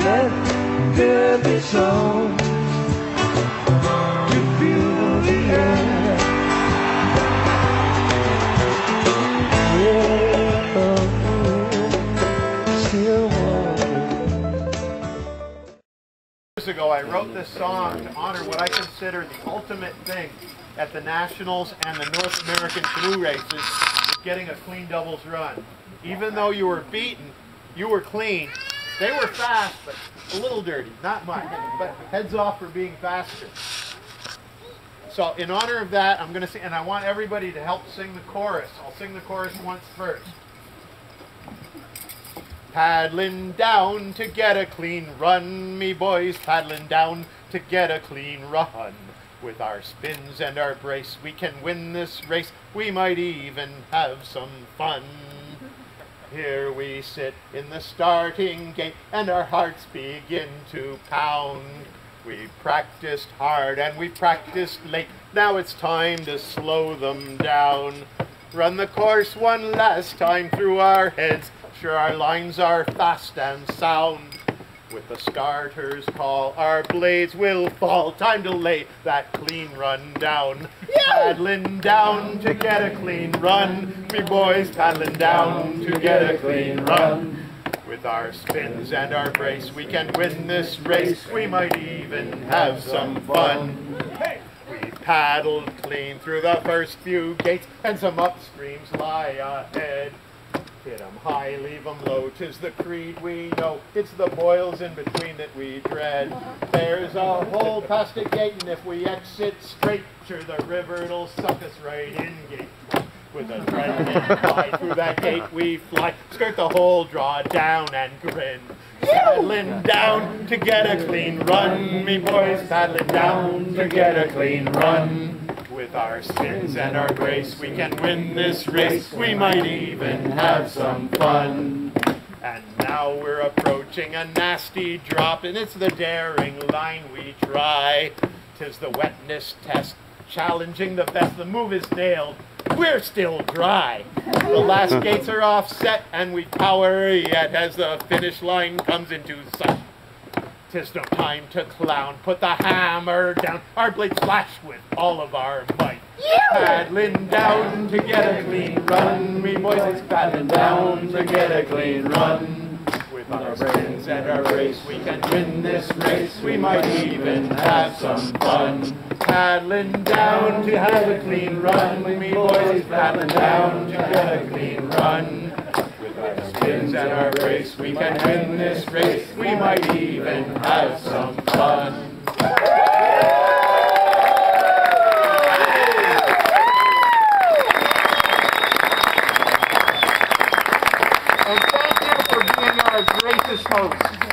let there be song to fill the air. Still Years ago, I wrote this song to honor what I consider the ultimate thing at the Nationals and the North American Canoe races, getting a clean doubles run. Even though you were beaten, you were clean. They were fast, but a little dirty, not much. But heads off for being faster. So in honor of that, I'm going to sing, and I want everybody to help sing the chorus. I'll sing the chorus once first. Paddling down to get a clean run, me boys, paddling down to get a clean run. With our spins and our brace, we can win this race. We might even have some fun. Here we sit in the starting gate, and our hearts begin to pound. We practiced hard and we practiced late. Now it's time to slow them down. Run the course one last time through our heads. Sure, our lines are fast and sound. With the starter's call, our blades will fall. Time to lay that clean run down. Paddling down to get a clean run. Me boys paddling down to get a clean run. With our spins and our brace, we can win this race. We might even have some fun. We paddled clean through the first few gates, and some upstreams lie ahead. Hit 'em high, leave 'em low, 'tis the creed we know. It's the boils in between that we dread. There's a hole past a gate, and if we exit straight, sure the river'll suck us right in gate. With a adrenaline fly through that gate we fly, skirt the hole, draw down and grin. Paddling down to get a clean run, me boys, paddling down to get a clean run. With our spins and our brace, we can win this race. We might even have some fun. And now we're approaching a nasty drop, and it's the daring line we try. 'Tis the wetness test, challenging the best. The move is nailed. We're still dry. The last gates are offset, and we power yet as the finish line comes into sight. 'Tis no time to clown, put the hammer down. Our blades flash with all of our might. Paddling down to get a clean run. Me boys paddling down to get a clean run. With our spins and our brace, we can win this race. We might even have some fun. Paddling down to have a clean run. Me boys paddling down to get a clean run. With our spins and our brace, we can win this race. We might even have some fun. And thank you for being our gracious host.